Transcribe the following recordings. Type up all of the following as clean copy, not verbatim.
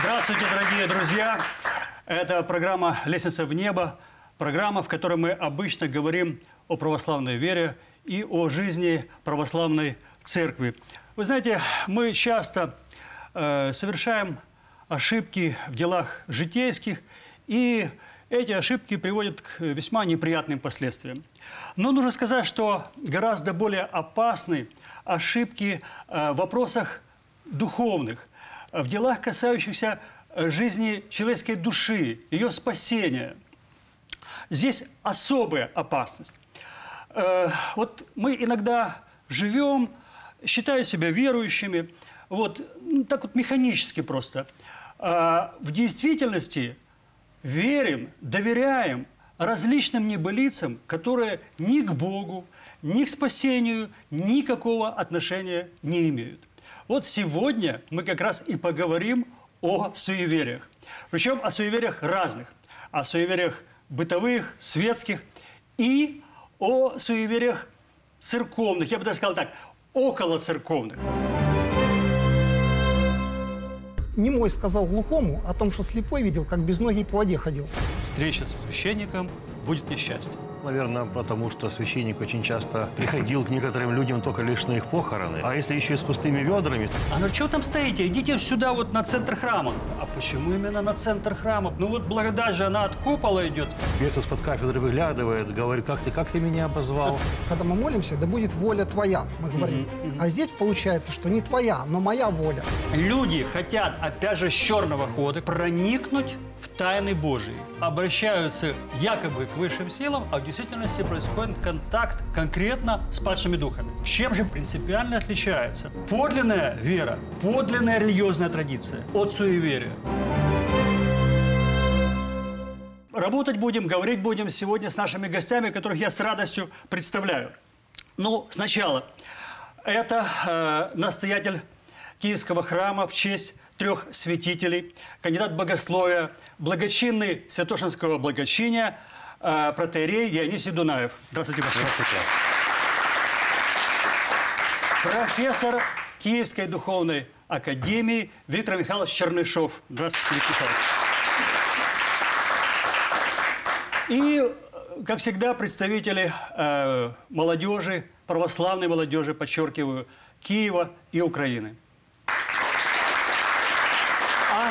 Здравствуйте, дорогие друзья! Это программа «Лестница в небо», программа, в которой мы обычно говорим о православной вере и о жизни православной церкви. Вы знаете, мы часто совершаем ошибки в делах житейских, и эти ошибки приводят к весьма неприятным последствиям. Но нужно сказать, что гораздо более опасны ошибки в вопросах духовных, в делах, касающихся жизни человеческой души, ее спасения. Здесь особая опасность. Вот мы иногда живем, считая себя верующими, вот так вот механически просто. В действительности верим, доверяем различным небылицам, которые ни к Богу, ни к спасению никакого отношения не имеют. Вот сегодня мы как раз и поговорим о суевериях. Причем о суевериях разных. О суевериях бытовых, светских и о суевериях церковных. Я бы даже сказал так, околоцерковных. Немой сказал глухому о том, что слепой видел, как безногий по воде ходил. Встреча с священником будет несчастье. Наверное, потому что священник очень часто приходил к некоторым людям только лишь на их похороны. А если еще и с пустыми ведрами... А ну что там стоите? Идите сюда вот на центр храма. А почему именно на центр храма? Ну вот благодать же, она от купола идет. Бес из-под кафедры выглядывает, говорит, как ты меня обозвал? Когда мы молимся, да будет воля твоя, мы говорим. А здесь получается, что не твоя, но моя воля. Люди хотят, опять же, с черного хода проникнуть в тайны Божии. Обращаются якобы к высшим силам, а в действительности происходит контакт конкретно с падшими духами. Чем же принципиально отличается подлинная вера, подлинная религиозная традиция от суеверия? Работать будем, говорить будем сегодня с нашими гостями, которых я с радостью представляю. Ну, сначала, это настоятель Киевского храма в честь 3 святителей, кандидат богословия, благочинный Святошинского благочиния, протоиерей Дионисий Дунаев. Здравствуйте, господа. Профессор Киевской духовной академии Виктор Михайлович Чернышов. Здравствуйте, Виктор Михайлович. И, как всегда, представители молодежи, православной молодежи, подчеркиваю, Киева и Украины. А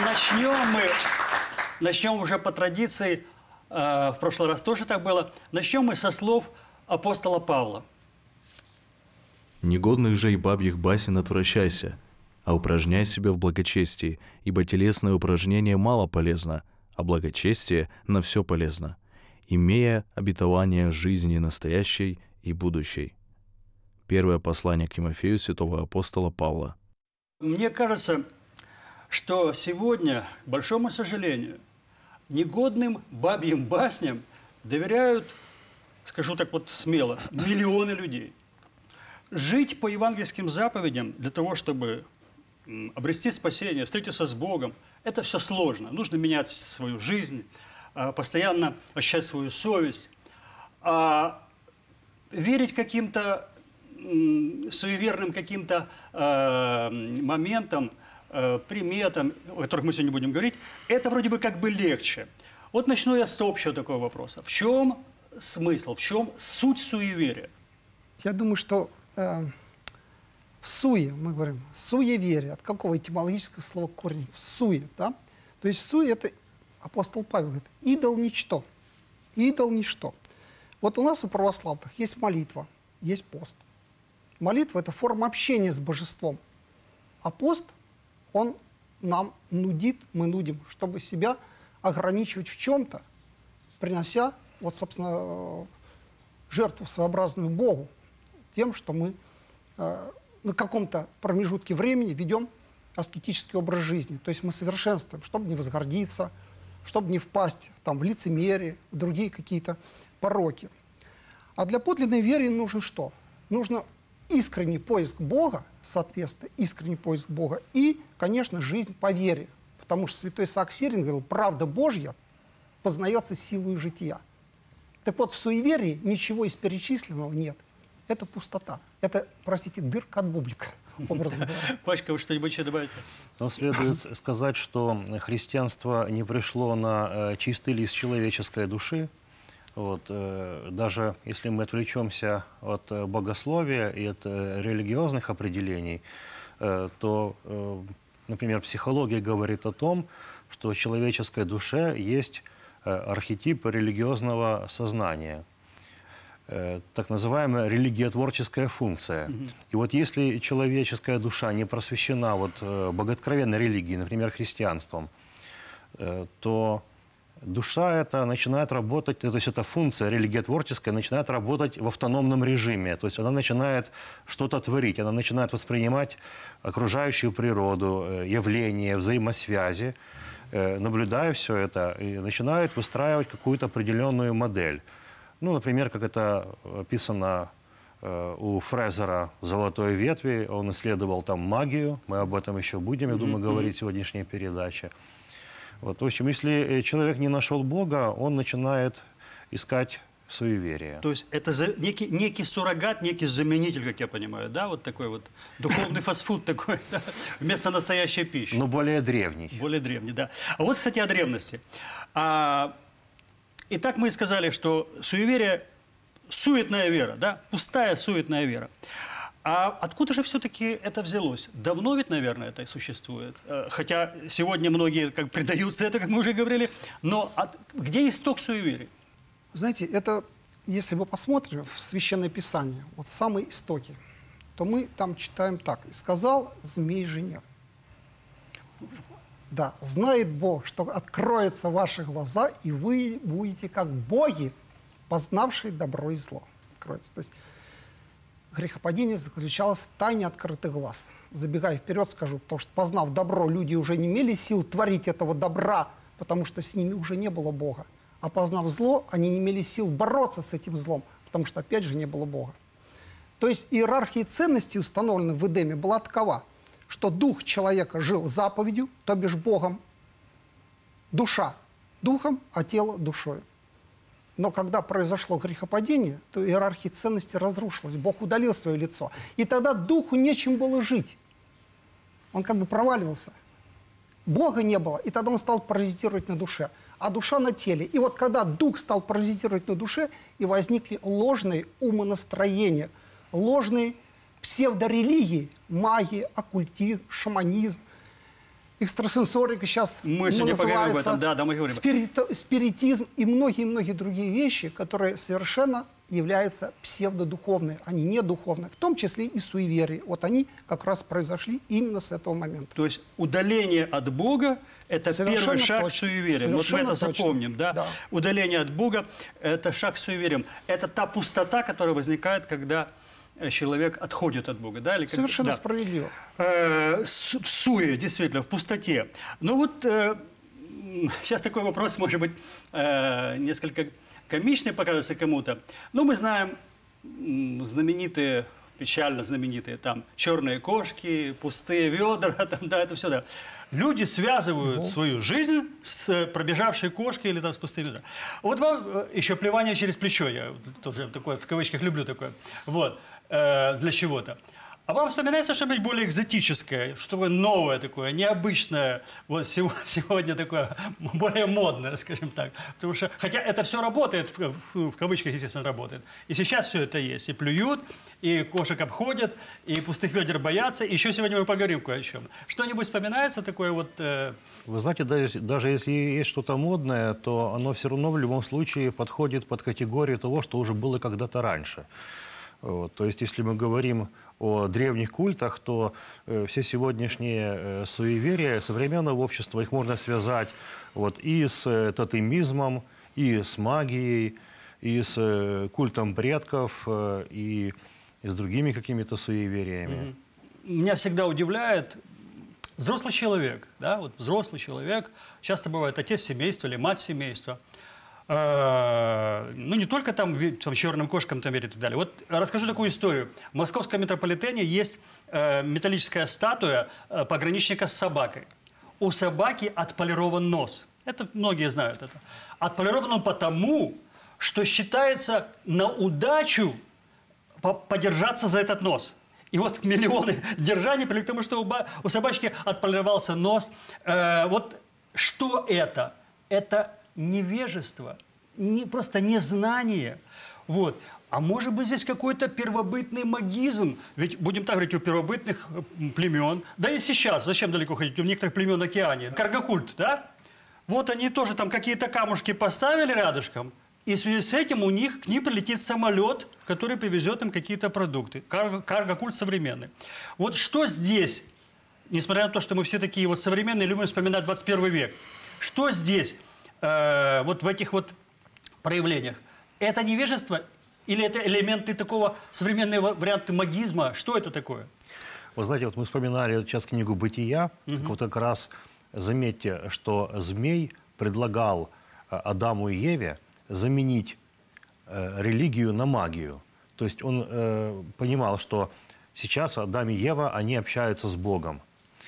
начнем уже по традиции, в прошлый раз тоже так было, начнем мы со слов апостола Павла. «Негодных же и бабьих басен отвращайся, а упражняй себя в благочестии, ибо телесное упражнение мало полезно, а благочестие на все полезно, имея обетование жизни настоящей и будущей». Первое послание к Тимофею святого апостола Павла. Мне кажется, что сегодня, к большому сожалению, негодным бабьим басням доверяют, скажу так вот смело, миллионы людей. Жить по евангельским заповедям для того, чтобы обрести спасение, встретиться с Богом, это все сложно. Нужно менять свою жизнь, постоянно ощущать свою совесть. А верить каким-то суеверным каким-то моментам, приметам, о которых мы сегодня будем говорить, это вроде бы как бы легче. Вот начну я с общего такого вопроса. В чем смысл, в чем суть суеверия? Я думаю, что в суе, мы говорим, суеверие, от какого этимологического слова корень? В суе, да? То есть в суе это, апостол Павел говорит, идол ничто. Идол ничто. Вот у нас у православных есть молитва, есть пост. Молитва – это форма общения с божеством. А пост, он нам нудит, мы нудим, чтобы себя ограничивать в чем-то, принося, вот, собственно, жертву своеобразную Богу, тем, что мы на каком-то промежутке времени ведем аскетический образ жизни. То есть мы совершенствуем, чтобы не возгордиться, чтобы не впасть там, в лицемерие, в другие какие-то пороки. А для подлинной веры нужно что? Нужно искренний поиск Бога, соответственно, искренний поиск Бога и, конечно, жизнь по вере. Потому что святой Исаак Сирин говорил, правда Божья познается силой жития. Так вот, в суеверии ничего из перечисленного нет. это пустота. Это, простите, дырка от бублика, образно говоря. Пашка, вы что-нибудь еще добавите? Но следует сказать, что христианство не пришло на чистый лист человеческой души. Вот, даже если мы отвлечемся от богословия и от религиозных определений, то, например, психология говорит о том, что в человеческой душе есть архетип религиозного сознания, так называемая религиотворческая функция. И вот если человеческая душа не просвещена вот богооткровенной религией, например, христианством, то душа эта начинает работать, то есть эта функция религиотворческая начинает работать в автономном режиме. То есть она начинает что-то творить, она начинает воспринимать окружающую природу, явления, взаимосвязи, наблюдая все это, и начинает выстраивать какую-то определенную модель. Ну, например, как это описано у Фрезера «Золотой ветви». Он исследовал там магию. Мы об этом еще будем, я думаю, говорить в сегодняшней передаче. Вот, в общем, если человек не нашел Бога, он начинает искать суеверие. То есть это некий суррогат, некий заменитель, как я понимаю, да? Вот такой вот духовный фастфуд такой, да? Вместо настоящей пищи. Но более древний. Более древний, да. А вот, кстати, о древности. Итак, мы сказали, что суеверие – суетная вера, да? Пустая суетная вера. А откуда же все-таки это взялось? Давно ведь, наверное, это и существует. Хотя сегодня многие как предаются это, как мы уже говорили. Но где исток суеверий? Знаете, это, если мы посмотрим в Священное Писание, вот самые истоки, то мы там читаем так. «И сказал змей жене». Да, знает Бог, что откроются ваши глаза, и вы будете как боги, познавшие добро и зло. Откроется. То есть грехопадение заключалось в тайне открытых глаз. Забегая вперед, скажу, потому что, познав добро, люди уже не имели сил творить этого добра, потому что с ними уже не было Бога. А познав зло, они не имели сил бороться с этим злом, потому что, опять же, не было Бога. То есть иерархия ценностей, установленная в Эдеме, была такова, что дух человека жил заповедью, то бишь Богом, душа духом, а тело душой. Но когда произошло грехопадение, то иерархия ценностей разрушилась, Бог удалил свое лицо. И тогда духу нечем было жить. Он как бы проваливался. Бога не было, и тогда он стал паразитировать на душе, а душа на теле. И вот когда дух стал паразитировать на душе, и возникли ложные умонастроения, ложные псевдорелигии, магия, оккультизм, шаманизм, экстрасенсорика сейчас мы сегодня поговорим об этом, да, мы говорим. Спиритизм и многие-многие другие вещи, которые совершенно являются псевдодуховные, они не духовные, в том числе и суеверия. Вот они как раз произошли именно с этого момента. То есть удаление от Бога – это совершенно первый шаг к суевериям. Вот мы это запомним. Да? Да. Удаление от Бога – это шаг к суевериям. Это та пустота, которая возникает, когда человек отходит от Бога. Да? Или как, совершенно да. Справедливо. В суе, действительно, в пустоте. Но вот сейчас такой вопрос, может быть, несколько комичный покажется кому-то. Но мы знаем знаменитые, печально знаменитые, там, черные кошки, пустые ведра, там, да, это все, да. Люди связывают свою жизнь с пробежавшей кошкой или там с пустыми ведрами. Вот вам еще плевание через плечо, я тоже такое, в кавычках, люблю такое, вот, для чего-то. А вам вспоминается что-нибудь более экзотическое, что-то новое такое, необычное, вот сегодня такое, более модное, скажем так. Потому что, хотя это все работает, в кавычках, естественно, работает. И сейчас все это есть. И плюют, и кошек обходят, и пустых ведер боятся. И еще сегодня мы поговорим кое о чем. Что-нибудь вспоминается такое вот... Вы знаете, даже если есть что-то модное, то оно все равно в любом случае подходит под категорию того, что уже было когда-то раньше. Вот. То есть, если мы говорим о древних культах, то все сегодняшние суеверия современного общества, их можно связать вот, и с тотемизмом, и с магией, и с культом предков, и с другими какими-то суевериями. Меня всегда удивляет взрослый человек, да, вот взрослый человек, часто бывает отец семейства или мать семейства, ну, не только там черным кошкам там верят и так далее. Вот расскажу такую историю. В московском метрополитене есть металлическая статуя пограничника с собакой. У собаки отполирован нос. Это многие знают это. Отполирован он потому, что считается на удачу подержаться за этот нос. И вот миллионы держаний привели к тому, что у собачки отполировался нос. Вот что это? Это невежество, просто незнание. Вот. А может быть, здесь какой-то первобытный магизм? Ведь, будем так говорить, у первобытных племен, да и сейчас, зачем далеко ходить, у некоторых племен на океане, каргокульт, да? Вот они тоже там какие-то камушки поставили рядышком, и в связи с этим к ним прилетит самолет, который привезет им какие-то продукты. Каргокульт современный. Вот что здесь, несмотря на то, что мы все такие вот современные, любим вспоминать 21 век, что здесь, вот в этих вот проявлениях? Это невежество или это элементы такого, современные варианты магизма? Что это такое? Вы знаете, вот мы вспоминали сейчас книгу «Бытия». Так вот как раз заметьте, что змей предлагал Адаму и Еве заменить религию на магию. То есть он понимал, что сейчас Адам и Ева, они общаются с Богом.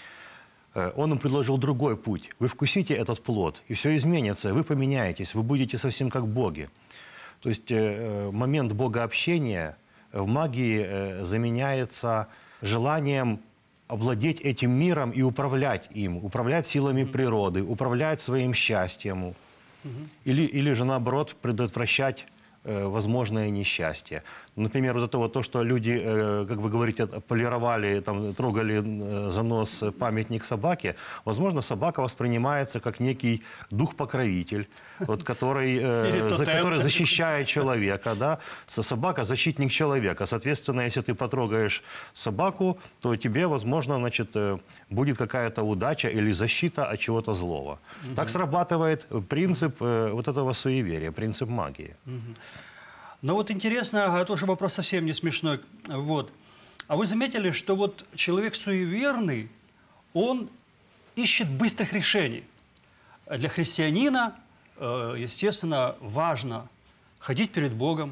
Он им предложил другой путь. Вы вкусите этот плод, и все изменится, вы поменяетесь, вы будете совсем как боги. То есть момент богообщения в магии заменяется желанием овладеть этим миром и управлять им, управлять силами природы, управлять своим счастьем. Или же, наоборот, предотвращать возможное несчастье. Например, вот это вот то, что люди, как вы говорите, полировали, там, трогали за нос памятник собаке, возможно, собака воспринимается как некий дух-покровитель, вот, который защищает человека. Да? Собака – защитник человека. Соответственно, если ты потрогаешь собаку, то тебе, возможно, значит, будет какая-то удача или защита от чего-то злого. Так срабатывает принцип вот этого суеверия, принцип магии. Но вот интересно, тоже вопрос совсем не смешной. Вот. А вы заметили, что вот человек суеверный, он ищет быстрых решений. Для христианина, естественно, важно ходить перед Богом.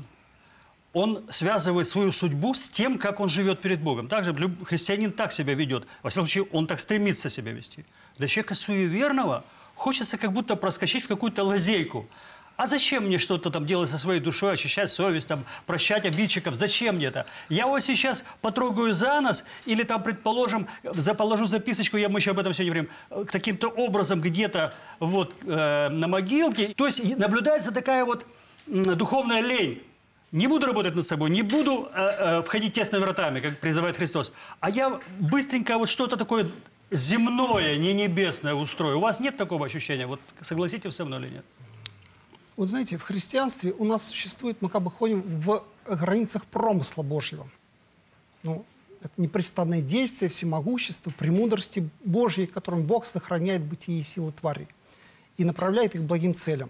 Он связывает свою судьбу с тем, как он живет перед Богом. Также христианин так себя ведет. Во всяком случае, он так стремится себя вести. Для человека суеверного хочется как будто проскочить в какую-то лазейку. А зачем мне что-то там делать со своей душой, очищать совесть, там, прощать обидчиков? Зачем мне это? Я вот сейчас потрогаю за нос или там, предположим, положу записочку, мы еще об этом сегодня говорим, каким-то образом где-то вот на могилке. То есть наблюдается такая вот духовная лень. Не буду работать над собой, не буду входить тесными вратами, как призывает Христос. А я быстренько вот что-то такое земное, не небесное устрою. У вас нет такого ощущения? Вот согласитесь со мной или нет? Вот знаете, в христианстве у нас существует, мы как бы ходим в границах промысла Божьего. Ну, это непрестанное действие, всемогущество, премудрости Божьей, которым Бог сохраняет бытие и силы тварей и направляет их к благим целям.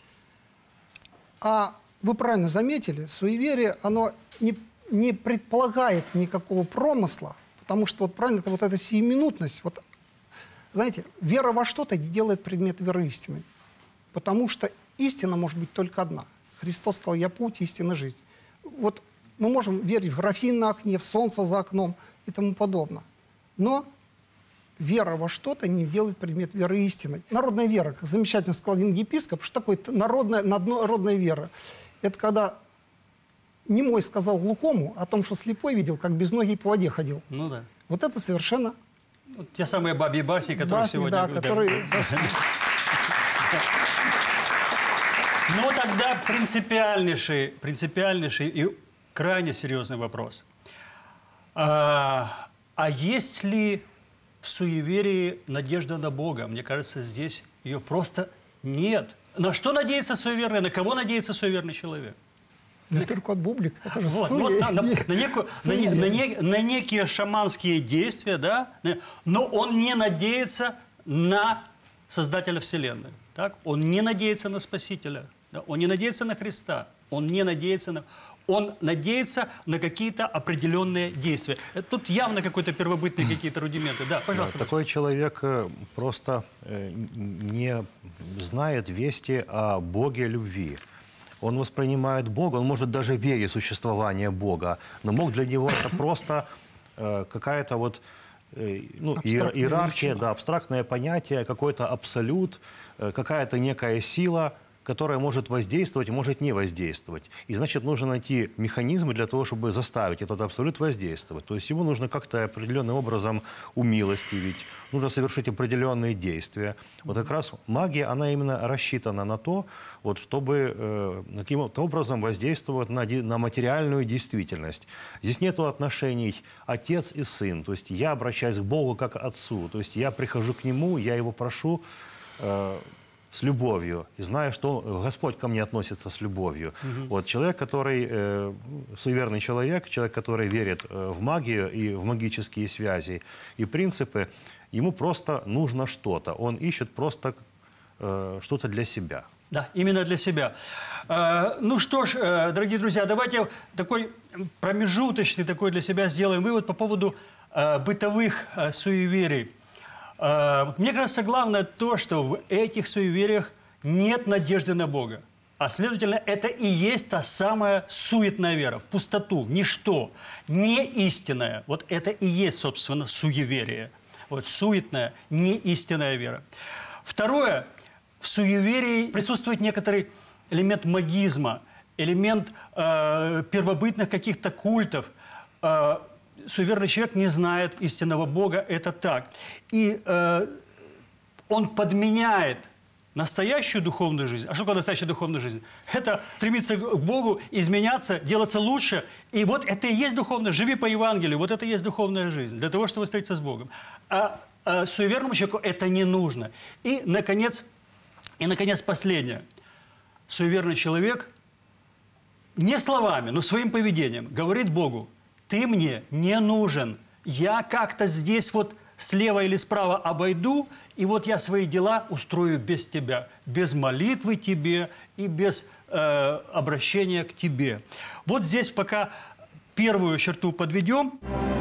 А вы правильно заметили, суеверие, оно не предполагает никакого промысла, потому что вот правильно, это вот эта сиюминутность. Вот, знаете, вера во что-то делает предмет веры истины, потому что истина может быть только одна. Христос сказал: «Я путь, истина, жизнь». Вот мы можем верить в графин на окне, в солнце за окном и тому подобное. Но вера во что-то не делает предмет веры истины. Народная вера, как замечательно сказал один епископ, что такое народная вера? Это когда немой сказал глухому о том, что слепой видел, как безногий по воде ходил. Ну да. Вот это совершенно... Вот те самые бабьи басни, которые сегодня... Да, которые... Но тогда принципиальнейший и крайне серьезный вопрос. А есть ли в суеверии надежда на Бога? Мне кажется, здесь ее просто нет. На что надеется суеверный? На кого надеется суеверный человек? Не только от бублика. Это же вот, на некие шаманские действия, да? Но он не надеется на Создателя Вселенной. Так? Он не надеется на Спасителя, да? Он не надеется на Христа, он надеется на какие-то определенные действия. Тут явно какой-то первобытные какие-то рудименты. Да, пожалуйста. Такой человек просто не знает вести о Боге любви. Он воспринимает Бога, он может даже верить в существование Бога, но Бог для него это просто какая-то вот иерархия, да, абстрактное понятие, какой-то абсолют, какая-то некая сила, которое может воздействовать, может не воздействовать. И значит, нужно найти механизмы для того, чтобы заставить этот абсолют воздействовать. То есть его нужно как-то определенным образом умилостивить, нужно совершить определенные действия. Вот как раз магия, она именно рассчитана на то, вот, чтобы каким-то образом воздействовать на материальную действительность. Здесь нет отношений отец и сын. То есть я обращаюсь к Богу как к отцу. То есть я прихожу к Нему, я Его прошу с любовью. И знаю, что Господь ко мне относится с любовью. Вот, человек, который суеверный человек, человек, который верит в магию и в магические связи и принципы, ему просто нужно что-то. Он ищет просто что-то для себя. Да, именно для себя. Ну что ж, дорогие друзья, давайте такой промежуточный такой для себя сделаем вывод по поводу бытовых суеверий. Мне кажется, главное то, что в этих суевериях нет надежды на Бога. А следовательно, это и есть та самая суетная вера, в пустоту, в ничто, не истинная. Вот это и есть, собственно, суеверие. Вот суетная, не истинная вера. Второе, в суеверии присутствует некоторый элемент магизма, элемент первобытных каких-то культов. Суеверный человек не знает истинного Бога, это так. И он подменяет настоящую духовную жизнь. А что такое настоящая духовная жизнь? Это стремиться к Богу, изменяться, делаться лучше. И вот это и есть духовная жизнь. Живи по Евангелию, вот это и есть духовная жизнь. Для того, чтобы встретиться с Богом. А суеверному человеку это не нужно. И, наконец, последнее. Суеверный человек не словами, но своим поведением говорит Богу: ты мне не нужен. Я как-то здесь вот слева или справа обойду, и вот я свои дела устрою без тебя, без молитвы тебе и без обращения к тебе. Вот здесь пока первую черту подведем.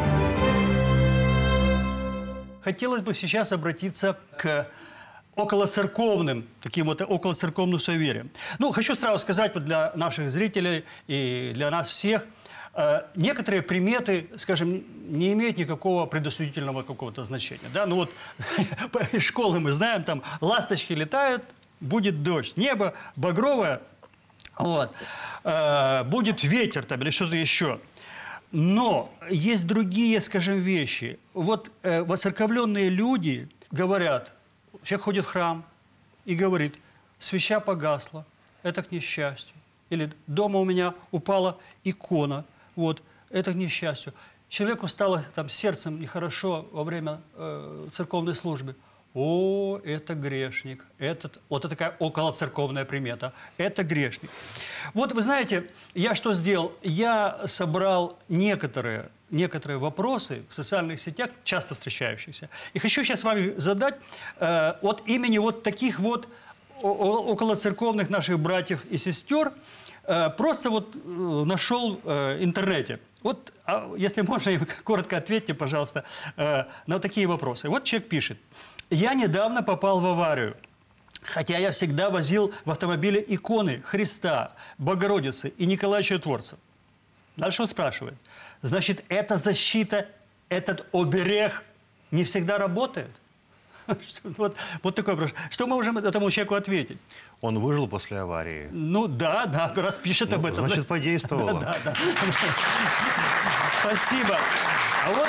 Хотелось бы сейчас обратиться к околоцерковным, таким вот околоцерковным суевериям. Ну, хочу сразу сказать вот для наших зрителей и для нас всех, некоторые приметы, скажем, не имеют никакого предосудительного какого-то значения. Да? Ну вот из школы мы знаем, там ласточки летают, будет дождь, небо багровое, вот, будет ветер там, или что-то еще. Но есть другие, скажем, вещи. Вот воцерковленные люди говорят, человек ходит в храм и говорит: свеча погасла, это к несчастью. Или дома у меня упала икона, вот, это к несчастью. Человеку стало там сердцем нехорошо во время церковной службы. О, это грешник. Вот это такая околоцерковная примета. Это грешник. Вот вы знаете, я что сделал? Я собрал некоторые вопросы в социальных сетях, часто встречающихся. И хочу сейчас вам задать от имени вот таких вот околоцерковных наших братьев и сестер. Просто вот нашел в интернете. Вот, если можно, коротко ответьте, пожалуйста, на такие вопросы. Вот человек пишет: я недавно попал в аварию, хотя я всегда возил в автомобиле иконы Христа, Богородицы и Николая Чудотворца. Дальше он спрашивает: значит, эта защита, этот оберег не всегда работает? Вот такой вопрос. Что мы можем этому человеку ответить? Он выжил после аварии. Ну да, раз пишет об этом. Значит, подействовало. Да. Спасибо. А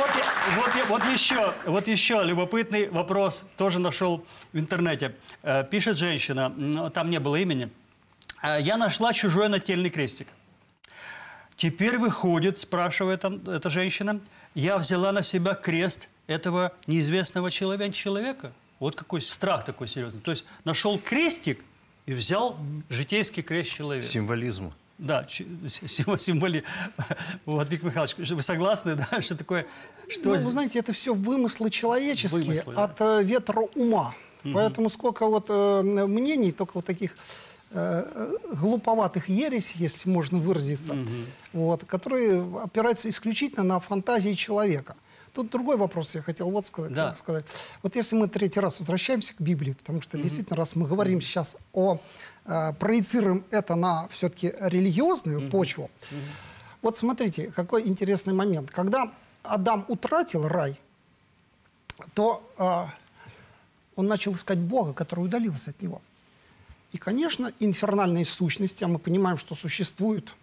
вот еще любопытный вопрос, тоже нашел в интернете. Пишет женщина, там не было имени: я нашла чужой нательный крестик. Теперь выходит, спрашивает эта женщина, я взяла на себя крест этого неизвестного человека. Вот какой страх такой серьезный. То есть нашел крестик и взял житейский крест человека. Символизм. Да, символизм. Вот, Виктор Михайлович, вы согласны, да, что такое? Что вы знаете, это все вымыслы человеческие, от ветра ума. Поэтому сколько вот мнений, только вот таких глуповатых ересей, если можно выразиться, вот, которые опираются исключительно на фантазии человека. Тут другой вопрос я хотел вот сказать. Да. сказать. Вот если мы третий раз возвращаемся к Библии, потому что действительно, раз мы говорим сейчас проецируем это на все-таки религиозную почву, вот смотрите, какой интересный момент. Когда Адам утратил рай, то он начал искать Бога, который удалился от него. И, конечно, инфернальные сущности, а мы понимаем, что существуют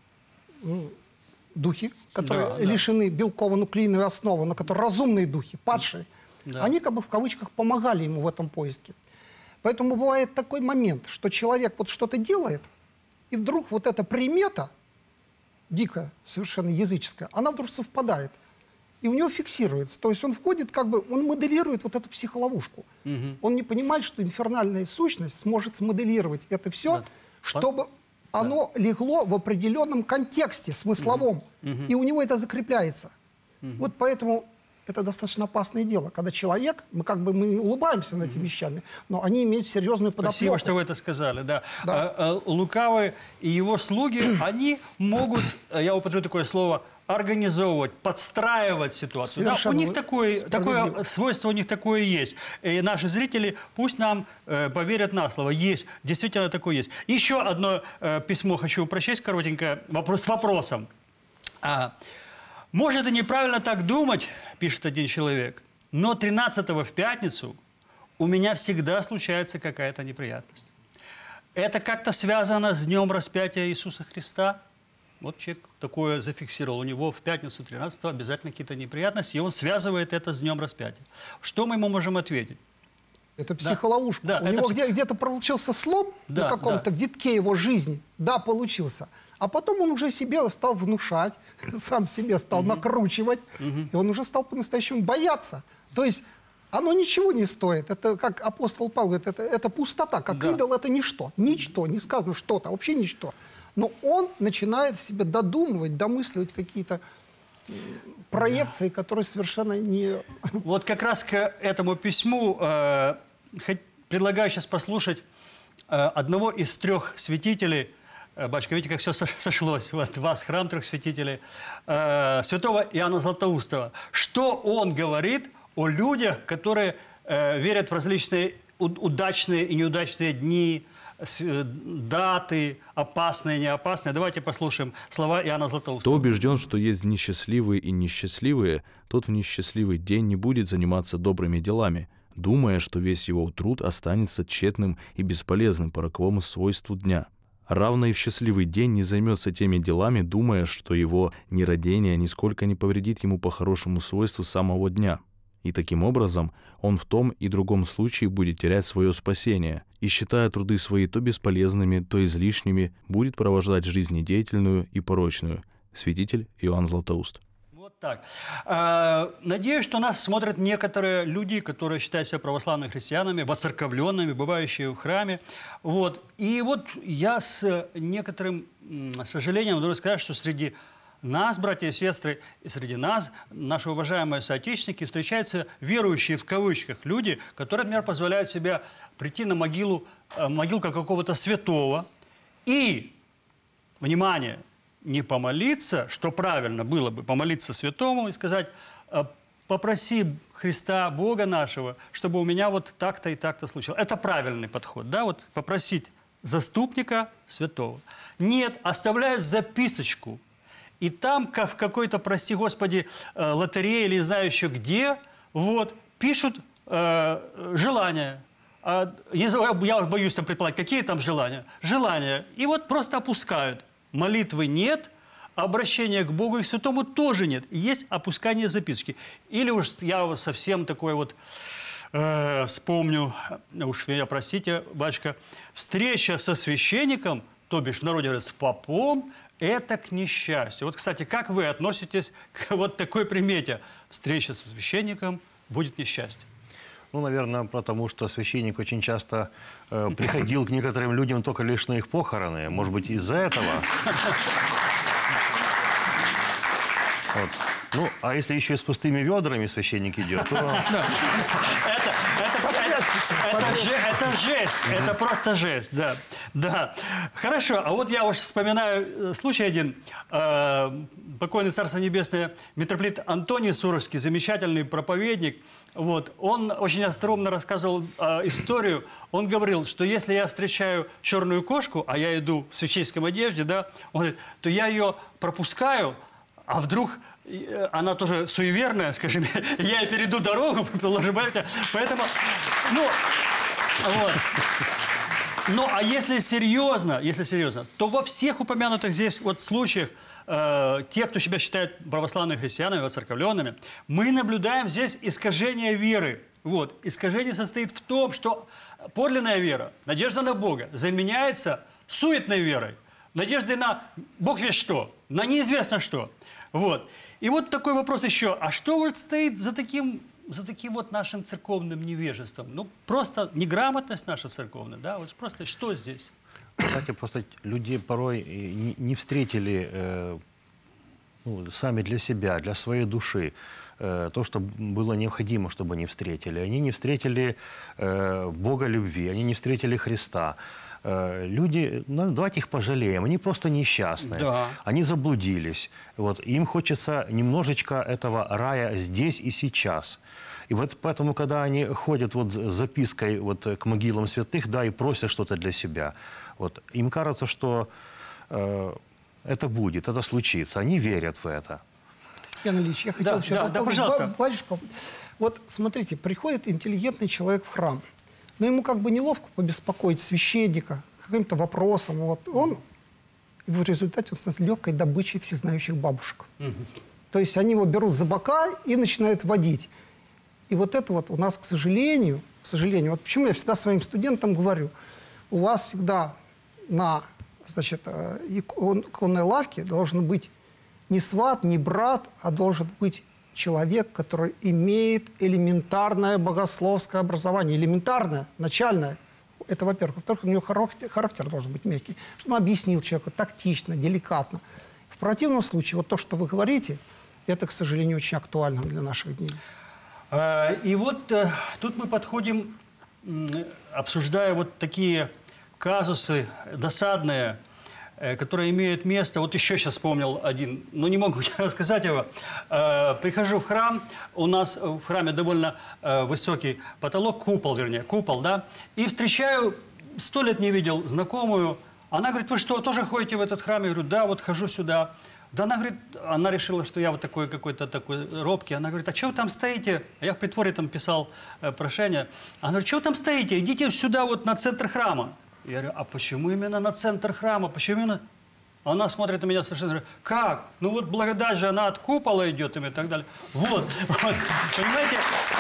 духи, которые лишены белково-нуклеиновой основы, но которые разумные духи, падшие, они как бы в кавычках помогали ему в этом поиске. Поэтому бывает такой момент, что человек вот что-то делает, и вдруг вот эта примета, дикая, совершенно языческая, она вдруг совпадает. И у него фиксируется. То есть он входит, как бы, он моделирует вот эту психоловушку. Он не понимает, что инфернальная сущность сможет смоделировать это все, чтобы оно легло в определенном контексте смысловом. И у него это закрепляется. Вот поэтому это достаточно опасное дело. Когда человек, мы как бы мы улыбаемся над этими вещами, но они имеют серьезную подоплеку. Спасибо, что вы это сказали. Да. Лукавый и его слуги, они могут, я употреблю такое слово, организовывать, подстраивать ситуацию. Да, у них такое свойство, у них такое есть. И наши зрители пусть нам поверят на слово. Есть, действительно такое есть. Еще одно письмо хочу прочесть, коротенькое, с вопросом. Может и неправильно так думать, пишет один человек, но 13-го в пятницу у меня всегда случается какая-то неприятность. Это как-то связано с днем распятия Иисуса Христа? Вот человек такое зафиксировал. У него в пятницу 13-го обязательно какие-то неприятности, и он связывает это с днем распятия. Что мы ему можем ответить? Это психоловушка. Да, у него где-то получился слом на каком-то витке его жизни. Да, получился. А потом он уже себе стал внушать, сам себе стал накручивать, и он уже стал по-настоящему бояться. То есть оно ничего не стоит. Это, как апостол Павел говорит, это пустота, как идол, это ничто. Ничто, не сказано что-то, вообще ничто. Но он начинает себе додумывать, домысливать какие-то проекции, которые совершенно не... Вот как раз к этому письму предлагаю сейчас послушать одного из 3 святителей. Батюшка, видите, как все сошлось. Вот вас, храм 3 святителей. Святого Иоанна Златоустова. Что он говорит о людях, которые верят в различные удачные и неудачные дни, даты, опасные, неопасные. Давайте послушаем слова Иоанна Златоустова. Кто убежден, что есть несчастливые и несчастливые, тот в несчастливый день не будет заниматься добрыми делами, думая, что весь его труд останется тщетным и бесполезным по роковому свойству дня. Равно и в счастливый день не займется теми делами, думая, что его нерадение нисколько не повредит ему по хорошему свойству самого дня. И таким образом он в том и другом случае будет терять свое спасение, и, считая труды свои то бесполезными, то излишними, будет провождать жизнь недеятельную и порочную. Святитель Иоанн Златоуст. Вот так. Надеюсь, что нас смотрят некоторые люди, которые считают себя православными христианами, воцерковленными, бывающие в храме. Вот. И вот я с некоторым сожалением должен сказать, что среди нас, братья и сестры, и среди нас, наши уважаемые соотечественники, встречаются верующие в кавычках люди, которые, например, позволяют себе прийти на могилку какого-то святого и, внимание, не помолиться, что правильно было бы помолиться святому и сказать: попроси Христа, Бога нашего, чтобы у меня вот так-то и так-то случилось. Это правильный подход, да, вот попросить заступника святого. Нет, оставляют записочку. И там в какой-то, прости Господи, лотерее или не знаю еще где, вот, пишут желания. Я боюсь там предполагать, какие там желания. Желания. И вот просто опускают. Молитвы нет, обращения к Богу и к Святому тоже нет. Есть опускание записочки. Или уж я совсем такой вот вспомню, уж меня простите, батюшка, встреча со священником, то бишь в народе говорят, с попом, это к несчастью. Вот, кстати, как вы относитесь к вот такой примете? Встреча со священником будет несчастье. Ну, наверное, потому что священник очень часто приходил к некоторым людям только лишь на их похороны. Может быть, из-за этого. Вот. Ну, а если еще и с пустыми ведрами священник идет, то... Это жесть, это просто жесть, да. Да. Хорошо, а вот я уж вспоминаю случай один. Покойный Царство Небесное митрополит Антоний Суровский, замечательный проповедник, вот, он очень остроумно рассказывал историю. Он говорил, что если я встречаю черную кошку, а я иду в священническом одежде, да, он говорит, то я ее пропускаю, а вдруг она тоже суеверная, скажем, я ей перейду дорогу, поэтому, ну, вот. Ну, а если серьезно, то во всех упомянутых здесь вот случаях те, кто себя считает православными христианами, воцерковленными, мы наблюдаем здесь искажение веры. Вот. Искажение состоит в том, что подлинная вера, надежда на Бога, заменяется суетной верой, надеждой на Бог весть что, на неизвестно что. Вот. И вот такой вопрос еще. А что вот стоит за таким вот нашим церковным невежеством? Ну, просто неграмотность наша церковная, да? Вот просто что здесь? Знаете, просто люди порой не встретили сами для себя, для своей души то, что было необходимо, чтобы они встретили. Они не встретили Бога любви, они не встретили Христа. Люди, ну, давайте их пожалеем, они просто несчастные, да. Они заблудились. Вот, им хочется немножечко этого рая здесь и сейчас. И вот поэтому, когда они ходят вот с запиской вот к могилам святых, да, и просят что-то для себя, вот, им кажется, что это будет, это случится. Они верят в это. Ян Ильич, я хотел еще да, пожалуйста. Батюшка, вот смотрите, приходит интеллигентный человек в храм, но ему как бы неловко побеспокоить священника каким-то вопросом. Вот. Он в результате становится легкой добычей всезнающих бабушек. То есть они его берут за бока и начинают водить. И вот это вот у нас, к сожалению, вот почему я всегда своим студентам говорю, у вас всегда на, значит, иконной лавке должен быть не сват, не брат, а должен быть человек, который имеет элементарное богословское образование. Элементарное, начальное. Это, во-первых. Во-вторых, у него характер должен быть мягкий. Чтобы он объяснил человеку тактично, деликатно. В противном случае, вот то, что вы говорите, это, к сожалению, очень актуально для наших дней. И вот тут мы подходим, обсуждая вот такие казусы досадные, которые имеют место. Вот еще сейчас вспомнил один, но не могу рассказать его. Прихожу в храм, у нас в храме довольно высокий потолок, купол, да, и встречаю, 100 лет не видел, знакомую. Она говорит: вы что, тоже ходите в этот храм? Я говорю: да, вот хожу сюда. Да, она говорит, она решила, что я вот такой какой-то такой робкий. Она говорит: а что вы там стоите? Я в притворе там писал прошение. Она говорит: что вы там стоите? Идите сюда вот на центр храма. Я говорю: а почему именно на центр храма? Почему именно? Она смотрит на меня совершенно, говорит: как? Ну вот благодать же, она от купола идет и так далее. Вот. Понимаете,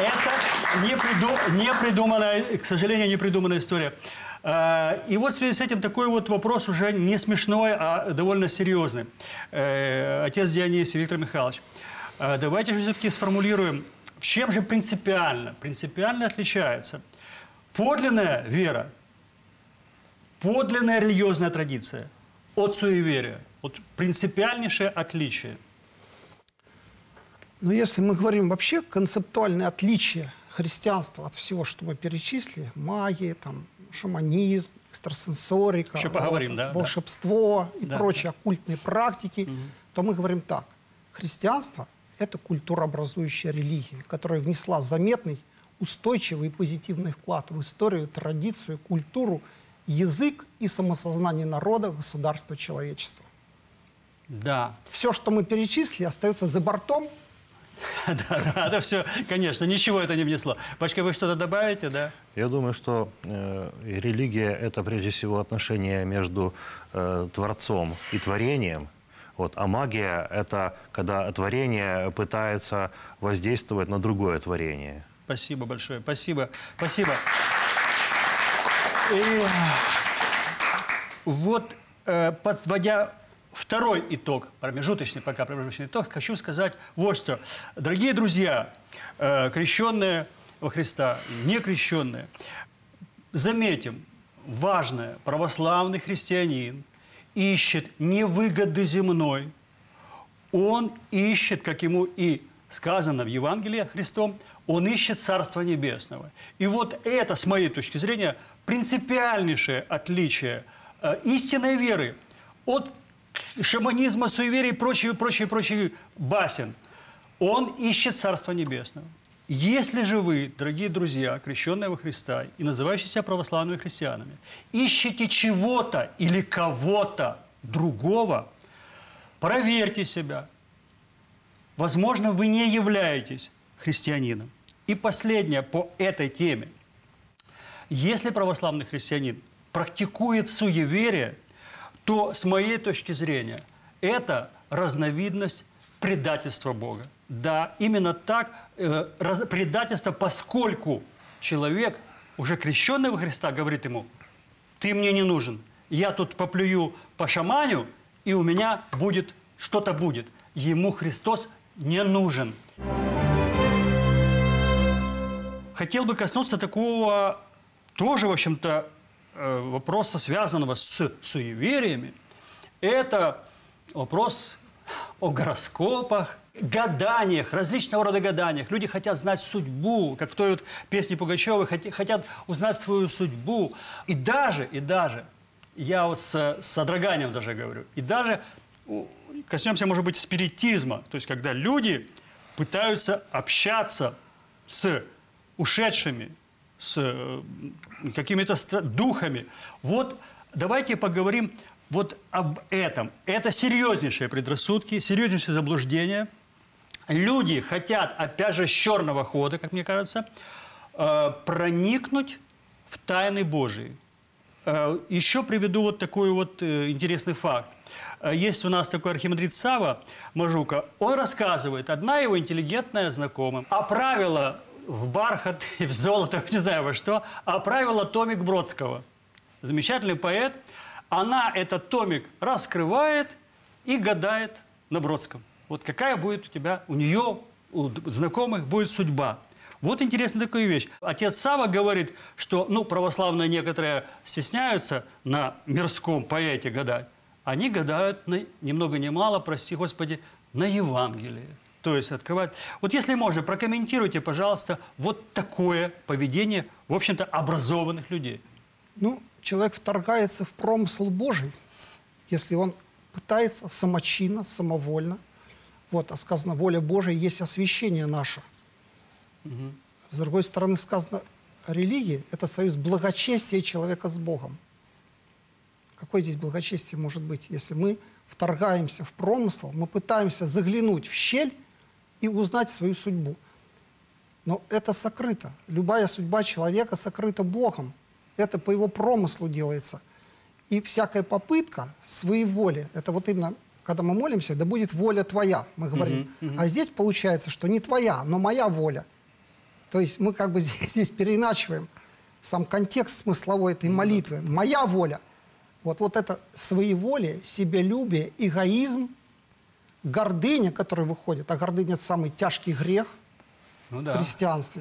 это непридуманная, к сожалению, непридуманная история. И вот в связи с этим такой вот вопрос уже не смешной, а довольно серьезный. Отец Дионисий Виктор Михайлович, давайте же все-таки сформулируем, в чем же принципиально отличается подлинная вера, подлинная религиозная традиция от суеверия, от принципиальнейшее отличие. Но если мы говорим вообще концептуальное отличие христианства от всего, что мы перечислили, магия, там, шаманизм, экстрасенсорика, еще поговорим, да, волшебство и да, прочие оккультные практики, то мы говорим так. Христианство – это культурообразующая религия, которая внесла заметный, устойчивый и позитивный вклад в историю, традицию, культуру, язык и самосознание народа, государства, человечества. Да. Все, что мы перечислили, остается за бортом. Да, это все, конечно, ничего это не внесло. Батюшка, вы что-то добавите, да? Я думаю, что религия – это прежде всего отношение между Творцом и творением. Вот. А магия – это когда творение пытается воздействовать на другое творение. Спасибо большое, спасибо, спасибо. И вот, подводя второй итог, промежуточный итог, хочу сказать вот что. Дорогие друзья, крещенные во Христа, не крещенные, заметим, важное, православный христианин ищет не выгоды земной, он ищет, как ему и сказано в Евангелии Христом, он ищет Царства Небесного. И вот это, с моей точки зрения, принципиальнейшее отличие истинной веры от шаманизма, суеверий и прочие басен. Он ищет Царство Небесного. Если же вы, дорогие друзья, крещенные во Христа и называющие себя православными христианами, ищете чего-то или кого-то другого, проверьте себя. Возможно, вы не являетесь христианином. И последнее по этой теме. Если православный христианин практикует суеверие, то, с моей точки зрения, это разновидность предательства Бога. Да, именно так, предательство, поскольку человек, уже крещенный во Христа, говорит ему: ты мне не нужен, я тут поплюю, пошаманю, и у меня будет, что-то будет. Ему Христос не нужен. Хотел бы коснуться такого тоже, в общем-то, вопроса, связанного с суевериями. Это вопрос о гороскопах, гаданиях, различного рода гаданиях. Люди хотят знать судьбу, как в той вот песне Пугачевой, хотят узнать свою судьбу. И даже, я вот с содроганием даже говорю, и даже коснемся, может быть, спиритизма, то есть когда люди пытаются общаться с ушедшими, с какими-то духами. Вот давайте поговорим вот об этом. Это серьезнейшие предрассудки, серьезнейшие заблуждения. Люди хотят, опять же, с черного хода, как мне кажется, проникнуть в тайны Божии. Еще приведу вот такой вот интересный факт. Есть у нас такой архимандрит Сава Мажука. Он рассказывает, одна его интеллигентная знакомая оправила в бархат и в золото, не знаю во что, оправила томик Бродского. Замечательный поэт. Она этот томик раскрывает и гадает на Бродском. Вот какая будет у тебя, у нее, у знакомых будет судьба. Вот интересная такая вещь. Отец Сава говорит, что православные некоторые стесняются на мирском поэте гадать. Они гадают ни много ни мало, прости Господи, на Евангелие. То есть открывать. Вот если можно, прокомментируйте, пожалуйста, вот такое поведение, в общем-то, образованных людей. Человек вторгается в промысл Божий, если он пытается самочинно, самовольно. Вот, а сказано, воля Божия есть освящение наше. Угу. С другой стороны, сказано, религия – это союз благочестия человека с Богом. Какое здесь благочестие может быть, если мы вторгаемся в промысл, мы пытаемся заглянуть в щель и узнать свою судьбу. Но это сокрыто. Любая судьба человека сокрыта Богом. Это по его промыслу делается. И всякая попытка своей воли, это вот именно, когда мы молимся, да будет воля твоя, мы говорим. А здесь получается, что не твоя, но моя воля. То есть мы как бы здесь переиначиваем сам контекст смысловой этой молитвы. Моя воля. Вот это своеволие, себялюбие, эгоизм, гордыня, которая выходит, а гордыня – это самый тяжкий грех в христианстве.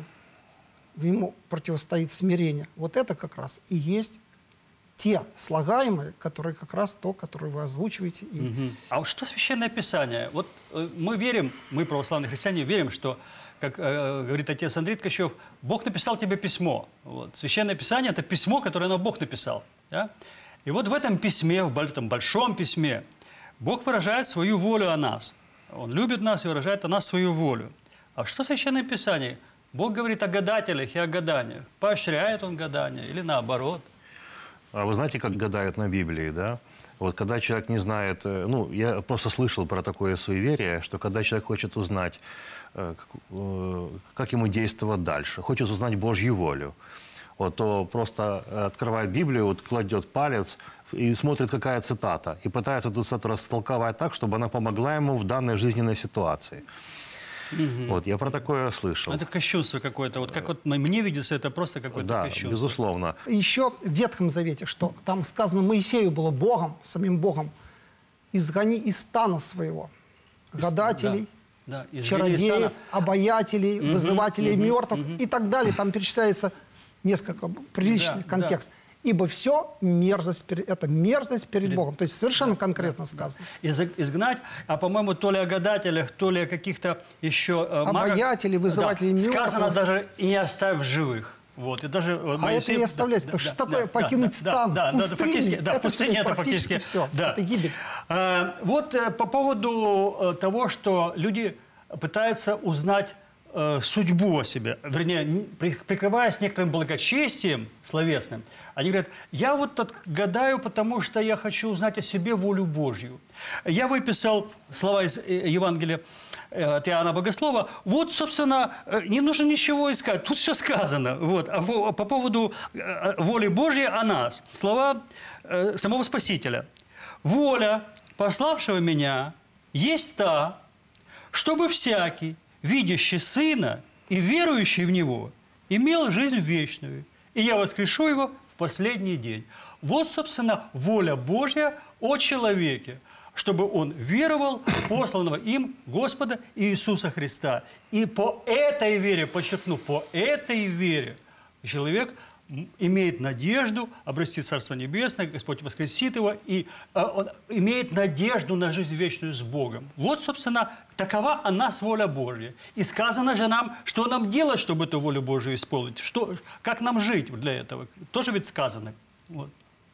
Ему противостоит смирение. Вот это как раз и есть те слагаемые, которые как раз то, которое вы озвучиваете. А вот что Священное Писание? Вот мы верим, мы, православные христиане, верим, что, как говорит отец Андрей Ткачев, Бог написал тебе письмо. Вот. Священное Писание – это письмо, которое Бог написал. Да? И вот в этом письме, в этом большом письме, Бог выражает свою волю о нас. Он любит нас и выражает о нас свою волю. А что Священное Писание? Бог говорит о гадателях и о гаданиях. Поощряет он гадание или наоборот? А вы знаете, как гадают на Библии, да? Вот когда человек не знает... я просто слышал про такое суеверие, что когда человек хочет узнать, как ему действовать дальше, хочет узнать Божью волю, то просто открывает Библию, вот кладет палец и смотрит, какая цитата, и пытается эту цитату растолковать так, чтобы она помогла ему в данной жизненной ситуации. Вот, я про такое слышал. Это кощунство какое-то. Вот как вот мне видится, это просто какое-то кощунство. Да, безусловно. Еще в Ветхом Завете, что там сказано, Моисею было Богом, самим Богом, изгони из стана своего гадателей, чародеев, обаятелей, вызывателей мертвых и так далее. Там перечисляется несколько приличных контекстов. Ибо все мерзость, это мерзость перед Богом. То есть совершенно конкретно сказано. Изгнать, а по-моему, то ли о гадателях, то ли о каких-то еще обаятелей, вызывателей мертвых. Сказано даже и не оставь живых. Вот, и даже Моисей, это не оставлять. Что такое покинуть стан? Пустыня это фактически все. Это гибель. Вот по поводу того, что люди пытаются узнать судьбу о себе, вернее, прикрываясь некоторым благочестием словесным, они говорят, я вот гадаю, потому что я хочу узнать о себе волю Божью. Я выписал слова из Евангелия от Иоанна Богослова. Вот, собственно, не нужно ничего искать. Тут все сказано. Вот. А по поводу воли Божьей о нас. Слова самого Спасителя. «Воля, пославшего меня, есть та, чтобы всякий, видящий Сына и верующий в Него, имел жизнь вечную, и я воскрешу его в последний день». Вот, собственно, воля Божья о человеке, чтобы он веровал в посланного им Господа Иисуса Христа. И по этой вере, подчеркну, по этой вере человек имеет надежду обрести Царство Небесное, Господь воскресит его, и он имеет надежду на жизнь вечную с Богом. Вот, собственно, такова о нас воля Божья. И сказано же нам, что нам делать, чтобы эту волю Божию исполнить, как нам жить для этого. Тоже ведь сказано. Вот.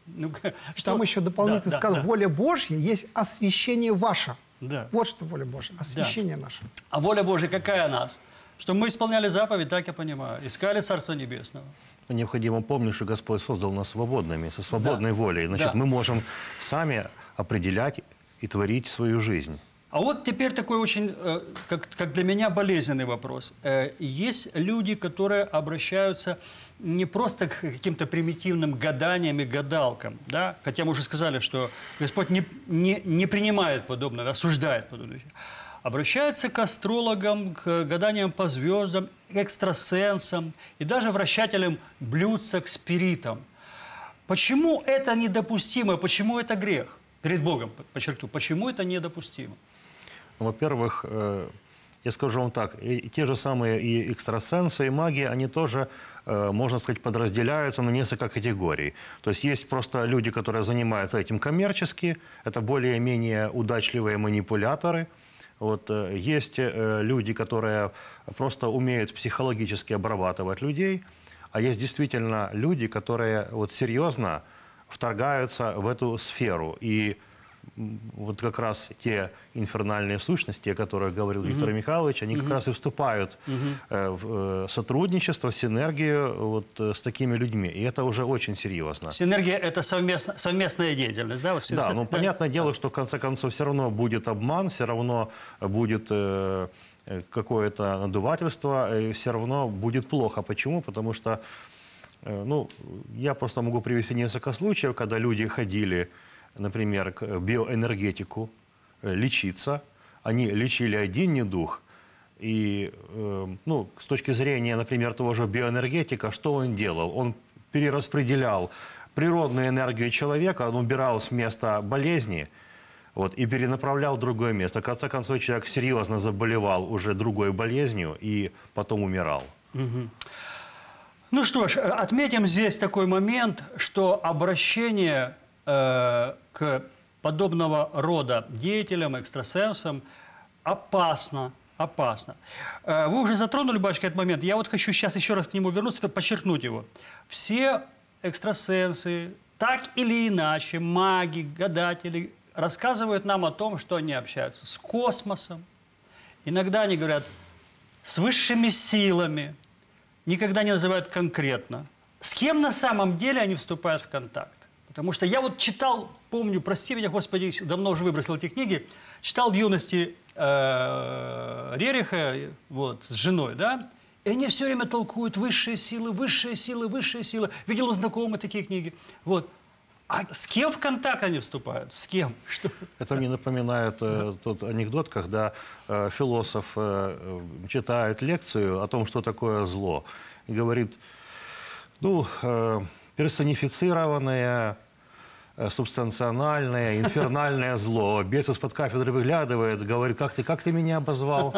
Там еще дополнительно сказано, воля Божья есть освящение ваше. Да. Вот что воля Божья, освящение наше. А воля Божья какая о нас? Что мы исполняли заповедь, так я понимаю, искали Царство Небесного. Необходимо помнить, что Господь создал нас свободными, со свободной волей. Значит, мы можем сами определять и творить свою жизнь. А вот теперь такой очень, как для меня, болезненный вопрос. Есть люди, которые обращаются не просто к каким-то примитивным гаданиям и гадалкам, да? Хотя мы уже сказали, что Господь не принимает подобное, осуждает подобное. Обращаются к астрологам, к гаданиям по звездам, к экстрасенсам и даже вращателям блюдца к спиритам. Почему это недопустимо? Почему это грех? Перед Богом, подчеркну, почему это недопустимо? Во-первых, я скажу вам так, и те же самые и экстрасенсы, и маги, они тоже, можно сказать, подразделяются на несколько категорий. То есть есть просто люди, которые занимаются этим коммерчески, это более-менее удачливые манипуляторы. Вот, есть люди, которые просто умеют психологически обрабатывать людей, а есть действительно люди, которые вот серьезно вторгаются в эту сферу. И вот как раз те инфернальные сущности, о которых говорил Виктор Михайлович, они как раз и вступают в сотрудничество, в синергию вот с такими людьми. И это уже очень серьезно. Синергия – это совместная деятельность, да? Да, но понятное дело, что в конце концов все равно будет обман, все равно будет какое-то надувательство, и все равно будет плохо. Почему? Потому что, ну, я просто могу привести несколько случаев, когда люди ходили, например, к биоэнергетику лечиться. Они лечили один недуг. И, ну, с точки зрения, например, того же биоэнергетика, что он делал? Он перераспределял природную энергию человека, он убирал с места болезни, вот, и перенаправлял в другое место. В конце концов, человек серьезно заболевал уже другой болезнью и потом умирал. Ну что ж, отметим здесь такой момент, что обращение к подобного рода деятелям, экстрасенсам опасно. Опасно. Вы уже затронули, батюшка, этот момент. Я вот хочу сейчас еще раз к нему вернуться, подчеркнуть его. Все экстрасенсы, так или иначе, маги, гадатели, рассказывают нам о том, что они общаются с космосом. Иногда они говорят с высшими силами. Никогда не называют конкретно. С кем на самом деле они вступают в контакт? Потому что я вот читал, помню, прости меня, Господи, давно уже выбросил эти книги, читал в юности Рериха вот, с женой, да, и они все время толкуют высшие силы, высшие силы, высшие силы. Видел у знакомых такие книги. Вот. А с кем в контакт они вступают? С кем? Что? Это мне напоминает тот анекдот, когда философ читает лекцию о том, что такое зло. И говорит, ну, персонифицированное, субстанциональное, инфернальное зло. Бес из-под кафедры выглядывает, говорит, как ты меня обозвал?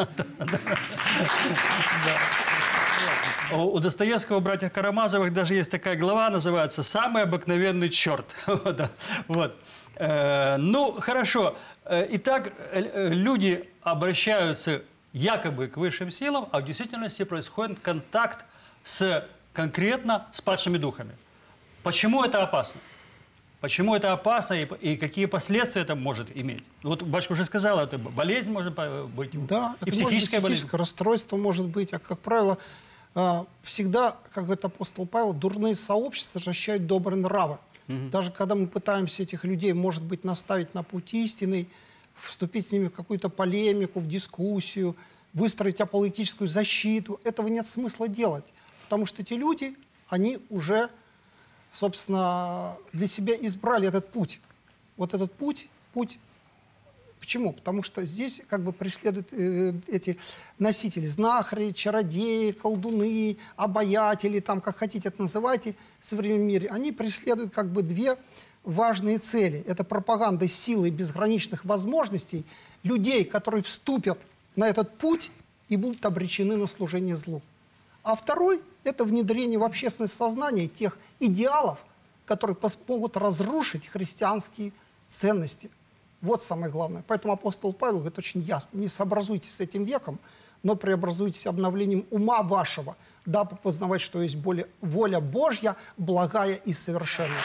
У Достоевского, братьев Карамазовых, даже есть такая глава, называется «Самый обыкновенный черт». Вот. Ну, хорошо. Итак, люди обращаются якобы к высшим силам, а в действительности происходит контакт конкретно с падшими духами. Почему это опасно? Почему это опасно и какие последствия это может иметь? Вот батюшка уже сказал, это болезнь может быть, Да, и это психическое болезнь. психическое расстройство может быть, а, как правило, всегда, как говорит апостол Павел, дурные сообщества возвращают добрые нравы. Даже когда мы пытаемся этих людей, может быть, наставить на путь истинный, вступить с ними в какую-то полемику, в дискуссию, выстроить аполитическую защиту, этого нет смысла делать. Потому что эти люди, они уже, собственно, для себя избрали этот путь. Вот этот путь. Почему? Потому что здесь как бы преследуют эти носители, знахари, чародеи, колдуны, обаятели, там, как хотите это называйте, в современном мире. Они преследуют как бы две важные цели. Это пропаганда силы и безграничных возможностей людей, которые вступят на этот путь и будут обречены на служение злу. А второй – это внедрение в общественное сознание тех идеалов, которые могут разрушить христианские ценности. Вот самое главное. Поэтому апостол Павел говорит очень ясно: не сообразуйтесь с этим веком, но преобразуйтесь обновлением ума вашего, дабы познавать, что есть воля Божья, благая и совершенная.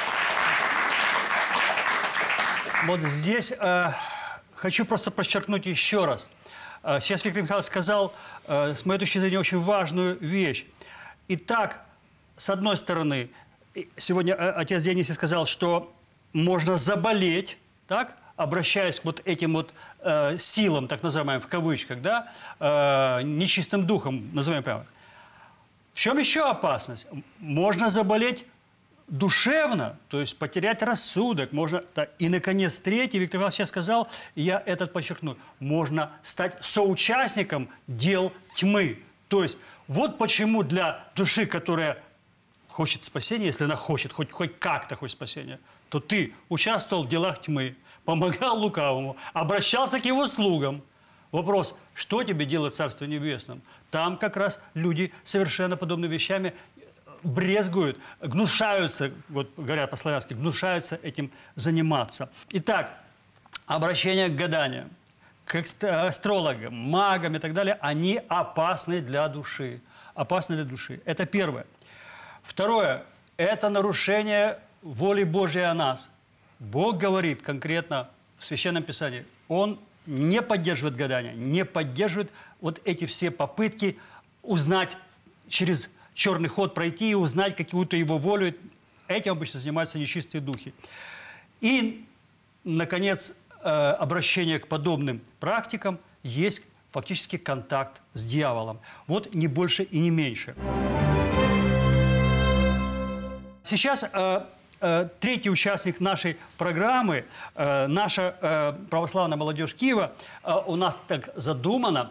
Вот здесь хочу просто подчеркнуть еще раз. Сейчас Виктор Михайлович сказал, с моей точки зрения, очень важную вещь. Итак, с одной стороны, сегодня отец Дионисий сказал, что можно заболеть, так, обращаясь к вот этим вот силам, так называемым в кавычках, да, нечистым духом, называем прямо. В чем еще опасность? Можно заболеть душевно, то есть потерять рассудок. Можно, да. И, наконец, третий, Виктор Иванович сейчас сказал, и я этот подчеркну, можно стать соучастником дел тьмы. То есть вот почему для души, которая хочет спасения, если она хочет, хоть как-то хочет спасения, то ты участвовал в делах тьмы, помогал лукавому, обращался к его слугам. Вопрос, что тебе делать в Царстве Небесном? Там как раз люди совершенно подобными вещами брезгуют, гнушаются, вот говорят по-славянски, гнушаются этим заниматься. Итак, обращение к гаданиям, к астрологам, магам и так далее, они опасны для души. Опасны для души. Это первое. Второе, это нарушение воли Божьей о нас. Бог говорит конкретно в Священном Писании, Он не поддерживает гадания, не поддерживает вот эти все попытки узнать, через черный ход пройти и узнать какую-то его волю. Этим обычно занимаются нечистые духи. И, наконец, обращение к подобным практикам есть фактически контакт с дьяволом. Вот не больше и не меньше. Сейчас третий участник нашей программы, наша православная молодежь Киева, у нас так задумано,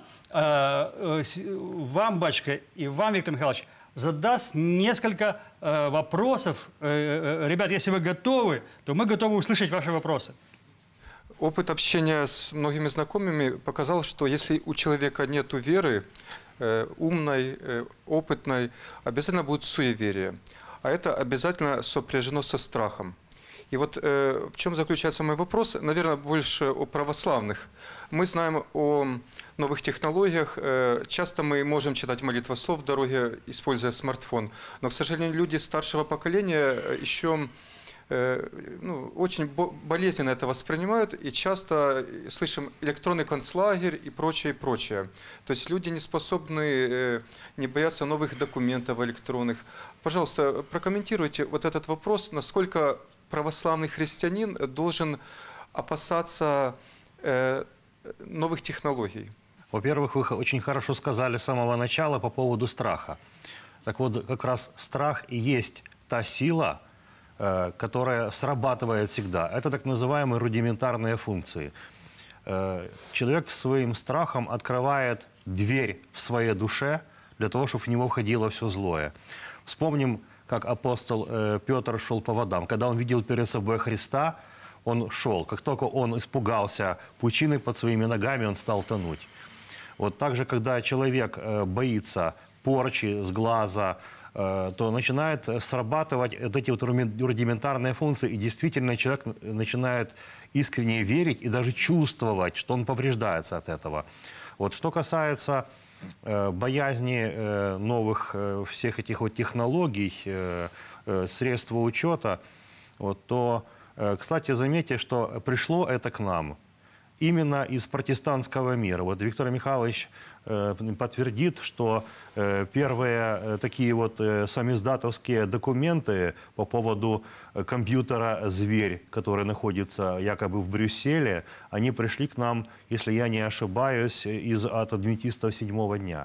вам, батюшка, и вам, Виктор Михайлович, задаст несколько вопросов. Ребят, если вы готовы, то мы готовы услышать ваши вопросы. Опыт общения с многими знакомыми показал, что если у человека нет веры, умной, опытной, обязательно будет суеверие. А это обязательно сопряжено со страхом. И вот в чем заключается мой вопрос, наверное, больше о православных. Мы знаем о новых технологиях. Часто мы можем читать молитвослов в дороге, используя смартфон. Но, к сожалению, люди старшего поколения еще очень болезненно это воспринимают. И часто слышим электронный концлагерь и прочее, и прочее. То есть люди не способны, не боятся новых документов электронных. Пожалуйста, прокомментируйте вот этот вопрос, насколько православный христианин должен опасаться новых технологий. Во-первых, вы очень хорошо сказали с самого начала по поводу страха. Так вот, как раз страх и есть та сила, которая срабатывает всегда. Это так называемые рудиментарные функции. Человек своим страхом открывает дверь в своей душе для того, чтобы в него входило все злое. Вспомним, как апостол Петр шел по водам. Когда он видел перед собой Христа, он шел. Как только он испугался пучины под своими ногами, он стал тонуть. Вот так же, когда человек боится порчи с глаза, то начинает срабатывать вот эти вот рудиментарные функции, и действительно человек начинает искренне верить и даже чувствовать, что он повреждается от этого. Вот что касается боязни новых всех этих вот технологий, средств учета, вот, то Кстати, заметьте, что пришло это к нам именно из протестантского мира. Вот Виктор Михайлович подтвердит, что первые такие вот самиздатовские документы по поводу компьютера «Зверь», который находится якобы в Брюсселе, они пришли к нам, если я не ошибаюсь, от адвентистов седьмого дня.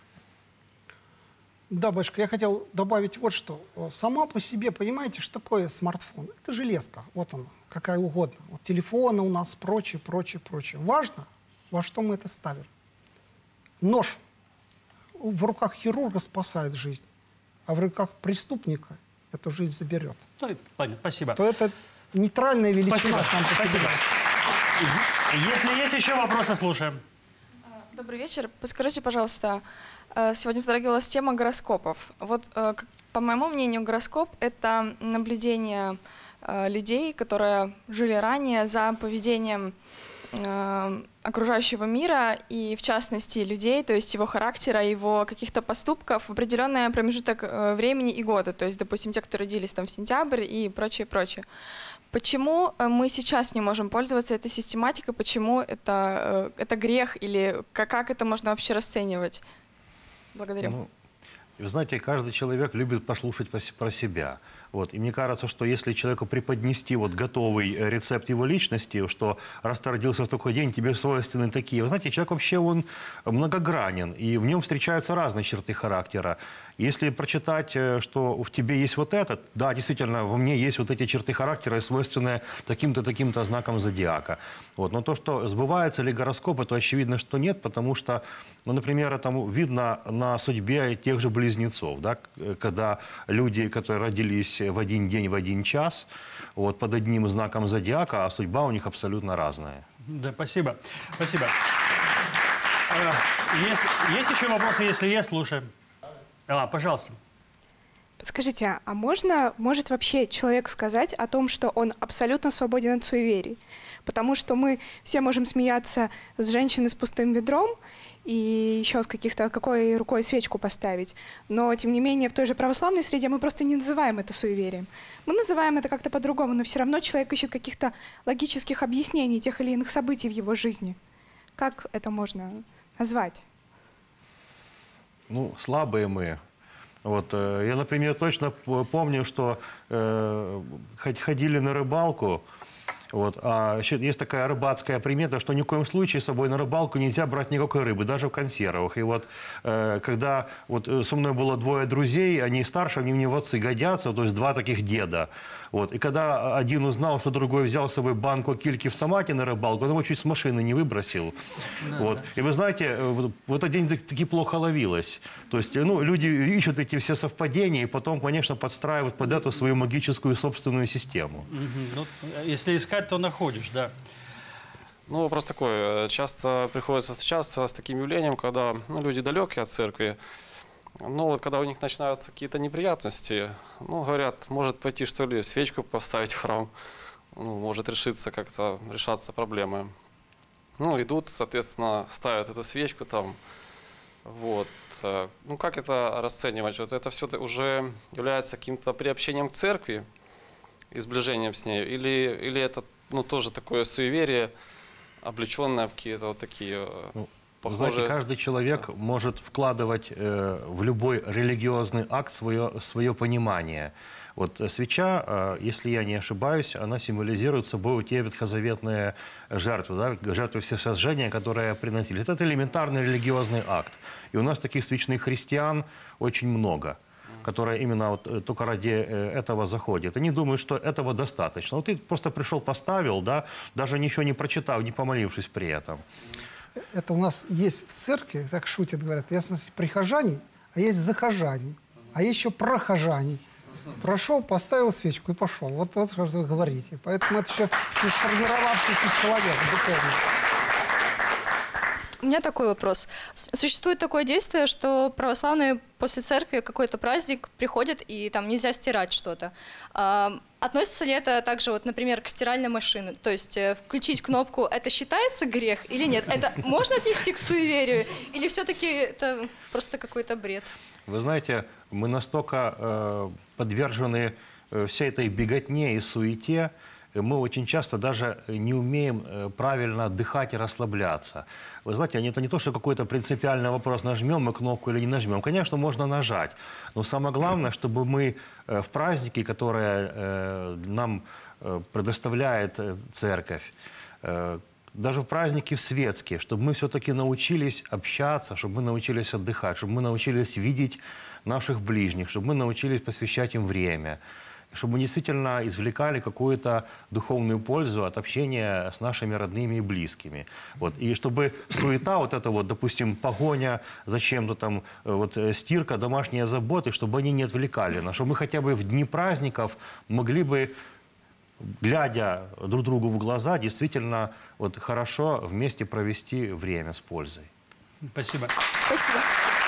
Да, батюшка, я хотел добавить вот что. Сама по себе, понимаете, что такое смартфон? Это железка, вот она, какая угодно. Вот телефоны у нас, прочее, прочее, прочее. Важно, во что мы это ставим. Нож в руках хирурга спасает жизнь, а в руках преступника эту жизнь заберет. Ну, понятно, спасибо. То это нейтральная величина. Спасибо. сам по себе. Спасибо. Если есть еще вопросы, слушаем. Добрый вечер. Подскажите, пожалуйста, сегодня затрагивалась тема гороскопов. Вот, по моему мнению, гороскоп — это наблюдение людей, которые жили ранее, за поведением окружающего мира и, в частности, людей, то есть его характера, его каких-то поступков в определенный промежуток времени и года. То есть, допустим, те, кто родились там в сентябрь и прочее, прочее. Почему мы сейчас не можем пользоваться этой систематикой? Почему это грех? Или как это можно вообще расценивать? Благодарю. Ну, вы знаете, каждый человек любит послушать про себя. Вот. И мне кажется, что если человеку преподнести вот готовый рецепт его личности, что раз ты родился в такой день, тебе свойственны такие. Вы знаете, человек вообще он многогранен, и в нем встречаются разные черты характера. Если прочитать, что в тебе есть вот этот, да, действительно, во мне есть вот эти черты характера, свойственные таким-то, таким-то знаком зодиака. Вот. Но то, что сбывается ли гороскоп, это очевидно, что нет, потому что, ну, например, это видно на судьбе тех же близнецов, да, когда люди, которые родились в один день, в один час, вот, под одним знаком зодиака, а судьба у них абсолютно разная. Да, спасибо. Спасибо. Есть еще вопросы? Если есть, слушаем. Пожалуйста. Скажите, а может вообще человек сказать о том, что он абсолютно свободен от суеверий? Потому что мы все можем смеяться с женщиной с пустым ведром и еще с какой рукой свечку поставить. Но, тем не менее, в той же православной среде мы просто не называем это суеверием. Мы называем это как-то по-другому, но все равно человек ищет каких-то логических объяснений тех или иных событий в его жизни. Как это можно назвать? Ну, слабые мы. Вот, я, например, точно помню, что ходили на рыбалку. Вот, а есть такая рыбацкая примета, что ни в коем случае с собой на рыбалку нельзя брать никакой рыбы, даже в консервах. И вот когда вот со мной было двое друзей, они старше, они мне в отцы годятся, то есть два таких деда. Вот, и когда один узнал, что другой взял с собой банку кильки в томате на рыбалку, он его чуть с машины не выбросил. Вот. И вы знаете, в этот день таки плохо ловилось. То есть, ну, люди ищут эти все совпадения и потом, конечно, подстраивают под эту свою магическую собственную систему. Ну, если искать, то находишь, да. Ну, вопрос такой. Часто приходится встречаться с таким явлением, когда люди далекие от церкви. Ну, вот когда у них начинаются какие-то неприятности, ну, говорят, может пойти, что ли, свечку поставить в храм, ну, может решаться проблемы. Ну, идут, соответственно, ставят эту свечку там, вот. Ну, как это расценивать? Вот это все уже является каким-то приобщением к церкви и сближением с ней? Или это, ну, тоже такое суеверие, облеченное в какие-то вот такие... Похоже... Знаете, каждый человек может вкладывать в любой религиозный акт свое понимание. Вот свеча, если я не ошибаюсь, она символизирует собой те ветхозаветные жертвы, да, жертвы всесожжения, которые приносили. Это элементарный религиозный акт. И у нас таких свечных христиан очень много, которые именно вот только ради этого заходят. Они думают, что этого достаточно. Вот ты просто пришел, поставил, да, даже ничего не прочитав, не помолившись при этом. Это у нас есть в церкви, так шутят, говорят, есть прихожане, а есть захожане, а есть еще прохожане. Прошел, поставил свечку и пошел. Вот что вы говорите. Поэтому это еще не сформировавшийся человек. У меня такой вопрос. Существует такое действие, что православные после церкви какой-то праздник приходят, и там нельзя стирать что-то. Относится ли это также, вот, например, к стиральной машине? То есть включить кнопку – это считается грех или нет? Это можно отнести к суеверию? Или все-таки это просто какой-то бред? Вы знаете, мы настолько подвержены всей этой беготне и суете, мы очень часто даже не умеем правильно отдыхать и расслабляться. Вы знаете, это не то, что какой-то принципиальный вопрос, нажмем мы кнопку или не нажмем. Конечно, можно нажать, но самое главное, чтобы мы в праздники, которые нам предоставляет церковь, даже в праздники в светские, чтобы мы все-таки научились общаться, чтобы мы научились отдыхать, чтобы мы научились видеть наших ближних, чтобы мы научились посвящать им время, чтобы мы действительно извлекали какую-то духовную пользу от общения с нашими родными и близкими. Вот. И чтобы суета, вот эта вот, допустим, погоня, зачем-то там, вот, стирка, домашние заботы, чтобы они не отвлекали нас, чтобы мы хотя бы в дни праздников могли бы, глядя друг другу в глаза, действительно вот, хорошо вместе провести время с пользой. Спасибо. Спасибо.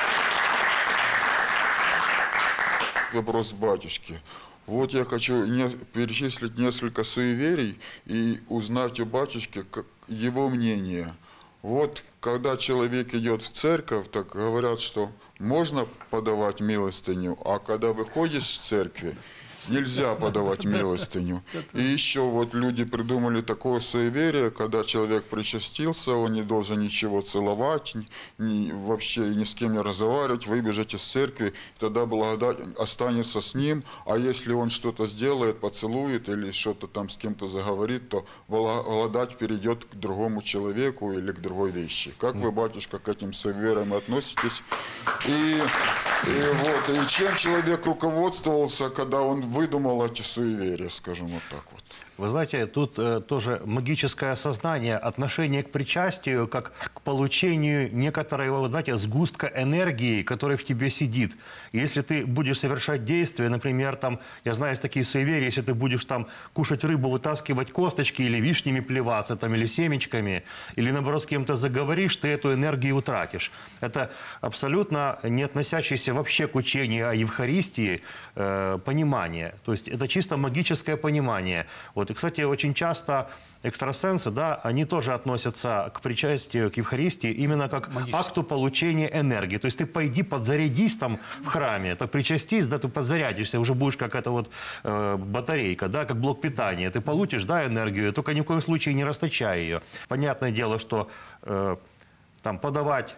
Вопрос батюшки. Вот я хочу перечислить несколько суеверий и узнать у батюшки его мнение. Вот когда человек идет в церковь, так говорят, что можно подавать милостыню, а когда выходишь из церкви, нельзя подавать милостыню. И еще вот люди придумали такое суеверие, когда человек причастился, он не должен ничего целовать, вообще ни с кем не разговаривать, выбежать из церкви, тогда благодать останется с ним, а если он что-то сделает, поцелует или что-то там с кем-то заговорит, то благодать перейдет к другому человеку или к другой вещи. Как вы, батюшка, к этим суевериям относитесь? И чем человек руководствовался, когда он выдумал эти суеверия, скажем вот так вот? Вы знаете, тут тоже магическое сознание, отношение к причастию, как к получению некоторого, знаете, сгустка энергии, который в тебе сидит. И если ты будешь совершать действия, например, там, я знаю, есть такие суеверия, если ты будешь там кушать рыбу, вытаскивать косточки или вишнями плеваться, там, или семечками, или наоборот с кем-то заговоришь, ты эту энергию утратишь. Это абсолютно не относящееся вообще к учению о Евхаристии понимание. То есть это чисто магическое понимание. Вот. И, кстати, очень часто экстрасенсы, да, они тоже относятся к причастию, к Евхаристии именно как к акту получения энергии. То есть ты пойди подзарядись там в храме, так причастись, да, ты подзарядишься, уже будешь как эта вот батарейка, да, как блок питания. Ты получишь, да, энергию, только ни в коем случае не расточай ее. Понятное дело, что там подавать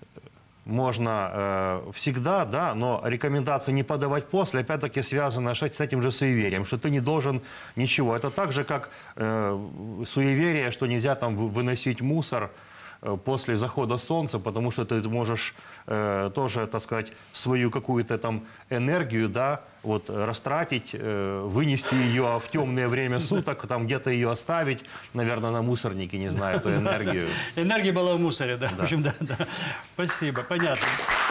можно всегда, да, но рекомендация не подавать после, опять-таки, связана с этим же суеверием, что ты не должен ничего. Это так же, как суеверие, что нельзя там выносить мусор после захода солнца, потому что ты можешь тоже, так сказать, свою какую-то там энергию, да, вот, растратить, вынести ее в темное время суток, там где-то ее оставить, наверное, на мусорнике, не знаю, эту энергию. Энергия была в мусоре, да. В общем, да. Спасибо, понятно.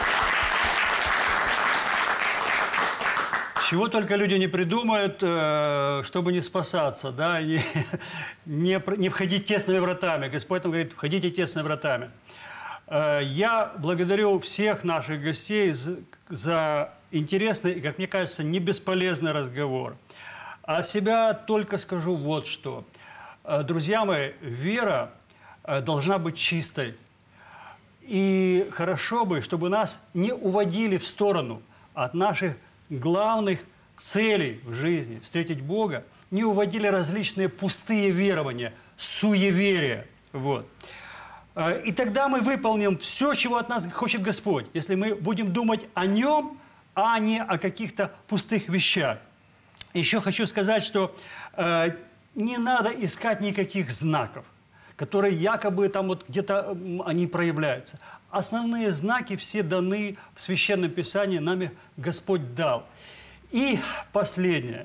Чего только люди не придумают, чтобы не спасаться, да, не входить тесными вратами. Господь там говорит, входите тесными вратами. Я благодарю всех наших гостей за интересный и, как мне кажется, не бесполезный разговор. А от себя только скажу вот что. Друзья мои, вера должна быть чистой. И хорошо бы, чтобы нас не уводили в сторону от наших главных целей в жизни, встретить Бога, не уводили различные пустые верования, суеверия. Вот. И тогда мы выполним все, чего от нас хочет Господь, если мы будем думать о Нем, а не о каких-то пустых вещах. Еще хочу сказать, что не надо искать никаких знаков, которые якобы там вот где-то они проявляются. Основные знаки все даны в Священном Писании, нами Господь дал. И последнее.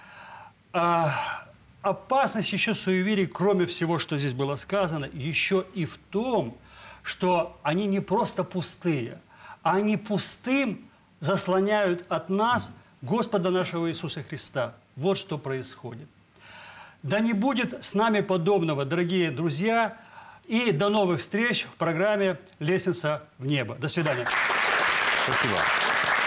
Опасность еще суеверий, кроме всего, что здесь было сказано, еще и в том, что они не просто пустые, а они пустым заслоняют от нас Господа нашего Иисуса Христа. Вот что происходит. Да не будет с нами подобного, дорогие друзья, и до новых встреч в программе «Лестница в небо». До свидания. Спасибо.